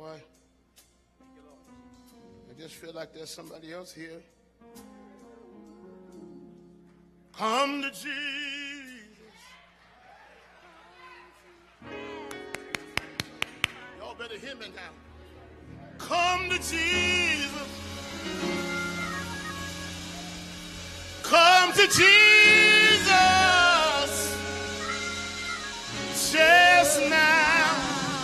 Boy, I just feel like there's somebody else here. Come to Jesus. Y'all better hear me now. Come to Jesus. Come to Jesus. Just now.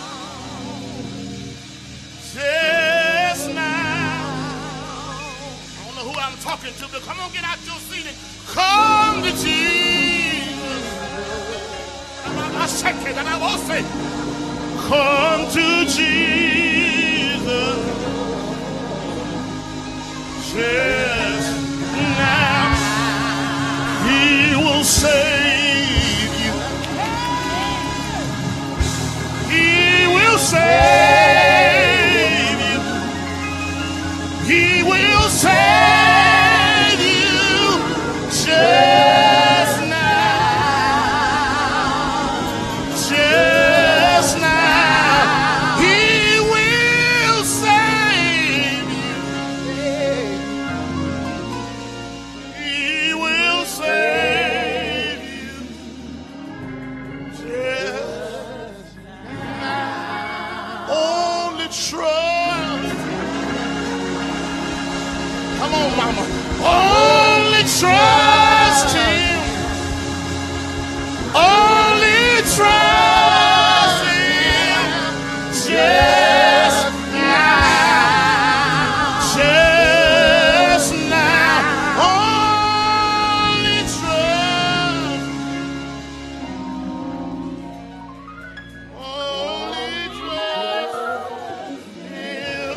Just now. I don't know who I'm talking to, but come on, get out your seat and come to Jesus. I check it and I will say, come to Jesus. Just now. He will save you. He will save you. He will save you just now. Just now. He will save you. He will save you just now. Only trust. Come on, mama. Only trust him. Only trust him. Just now. Just now. Only trust. Only trust him.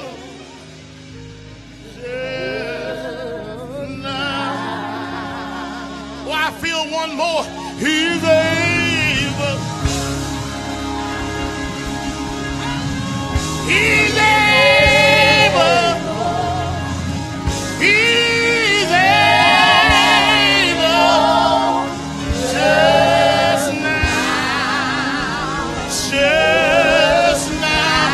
Oh, I feel one more. He's able. He's able. He's able. Just now. Just now.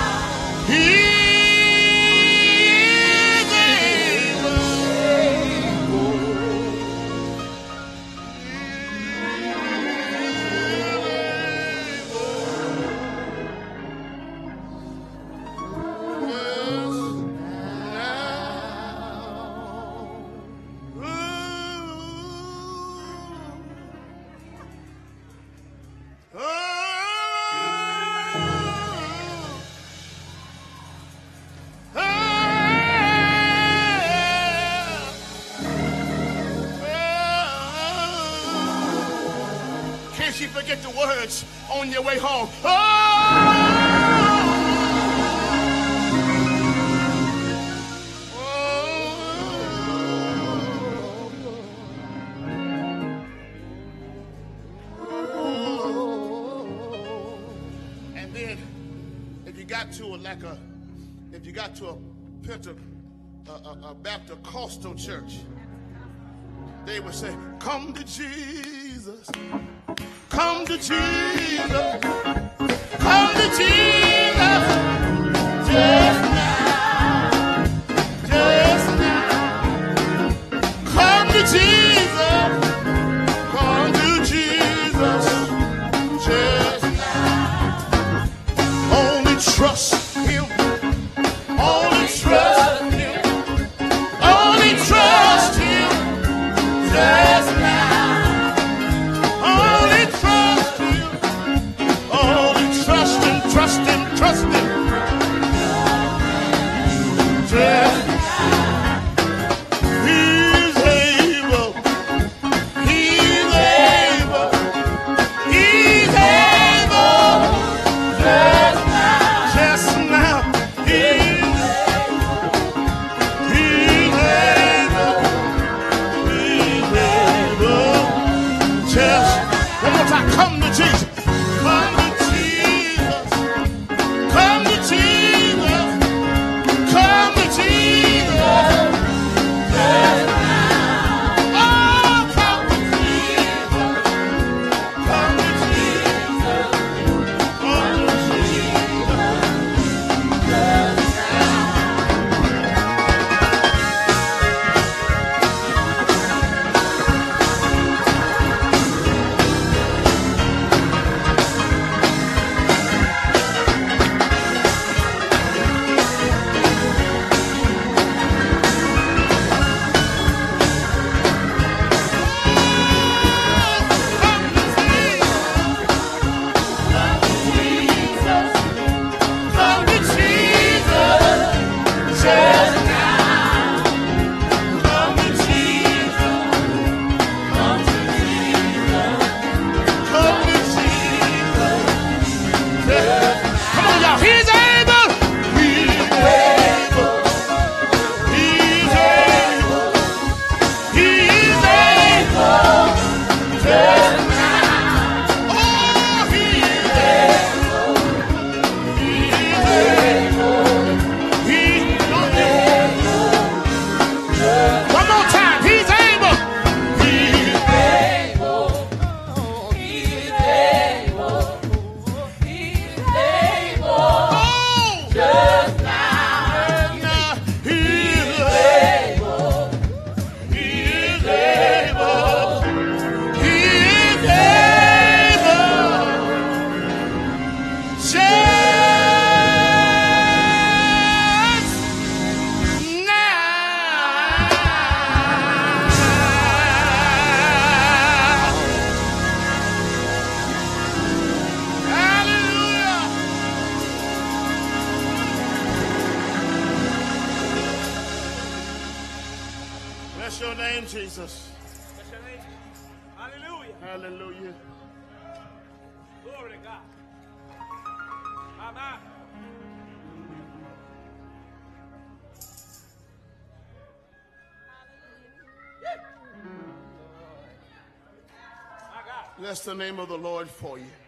He's able. Can't you forget the words on your way home? And then, if you got to a Bapticostal church, they would say, "Come to Jesus, come to Jesus, come to Jesus, just now, just now, come to Jesus, come to Jesus, just now, only trust him, only trust him, only trust him, just now. Only trust him. Only trust him, trust him, trust him. Just he's able. He's able. He's able. Just now. Just Bless your name, Jesus. Bless your name. Hallelujah. Hallelujah. Glory to God. Amen. Bless the name of the Lord for you.